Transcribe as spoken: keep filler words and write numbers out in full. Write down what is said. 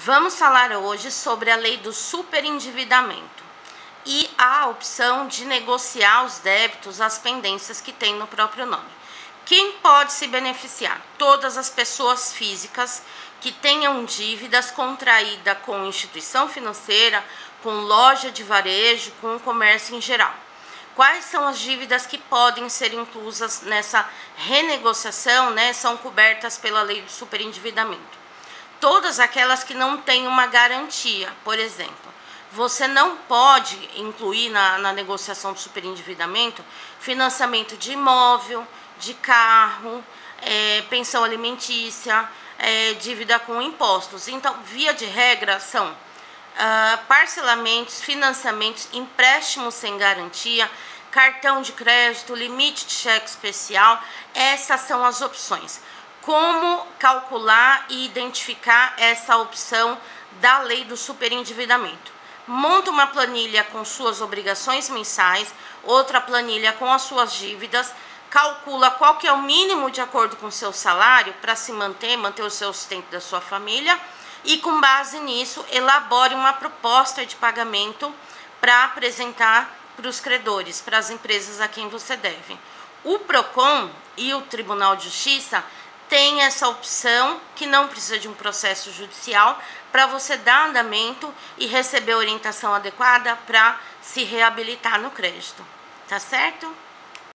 Vamos falar hoje sobre a lei do superendividamento e a opção de negociar os débitos, as pendências que tem no próprio nome. Quem pode se beneficiar? Todas as pessoas físicas que tenham dívidas contraídas com instituição financeira, com loja de varejo, com o comércio em geral. Quais são as dívidas que podem ser inclusas nessa renegociação, né? São cobertas pela lei do superendividamento. Todas aquelas que não têm uma garantia, por exemplo, você não pode incluir na, na negociação do superendividamento financiamento de imóvel, de carro, é, pensão alimentícia, é, dívida com impostos. Então, via de regra, são uh, parcelamentos, financiamentos, empréstimos sem garantia, cartão de crédito, limite de cheque especial. Essas são as opções. Como calcular e identificar essa opção da lei do superendividamento? Monta uma planilha com suas obrigações mensais, outra planilha com as suas dívidas, calcula qual que é o mínimo de acordo com o seu salário para se manter, manter o seu sustento da sua família, e com base nisso elabore uma proposta de pagamento para apresentar para os credores, para as empresas a quem você deve. O Procon e o Tribunal de Justiça tem essa opção que não precisa de um processo judicial para você dar andamento e receber orientação adequada para se reabilitar no crédito. Tá certo?